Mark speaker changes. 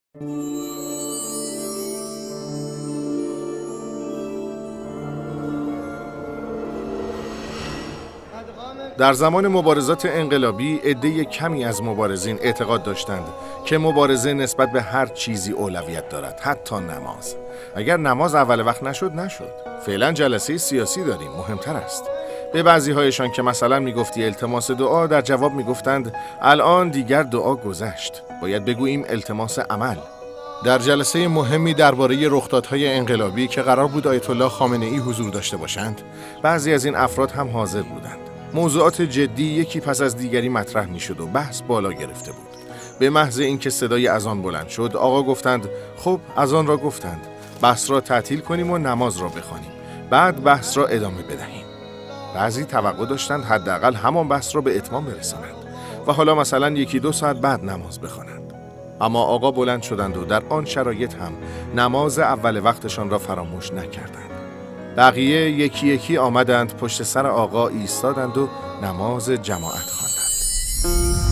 Speaker 1: در زمان مبارزات انقلابی عده کمی از مبارزین اعتقاد داشتند که مبارزه نسبت به هر چیزی اولویت دارد، حتی نماز. اگر نماز اول وقت نشد. فعلا جلسه سیاسی داریم، مهمتر است. به بعضی هایشان که مثلا میگفتی التماس دعا، در جواب میگفتند الان دیگر دعا گذشت، باید بگوییم التماس عمل. در جلسه مهمی درباره رخدادهای انقلابی که قرار بود آیت الله خامنه‌ای حضور داشته باشند، بعضی از این افراد هم حاضر بودند. موضوعات جدی یکی پس از دیگری مطرح میشد و بحث بالا گرفته بود. به محض اینکه صدای اذان بلند شد، آقا گفتند خب اذان را گفتند، بحث را تعطیل کنیم و نماز را بخوانیم، بعد بحث را ادامه بدهیم. بعضی توقع داشتند حداقل همان بحث را به اتمام برسانند و حالا مثلا 1-2 ساعت بعد نماز بخوانند. اما آقا بلند شدند و در آن شرایط هم نماز اول وقتشان را فراموش نکردند. بقیه یکی یکی آمدند پشت سر آقا ایستادند و نماز جماعت خواندند.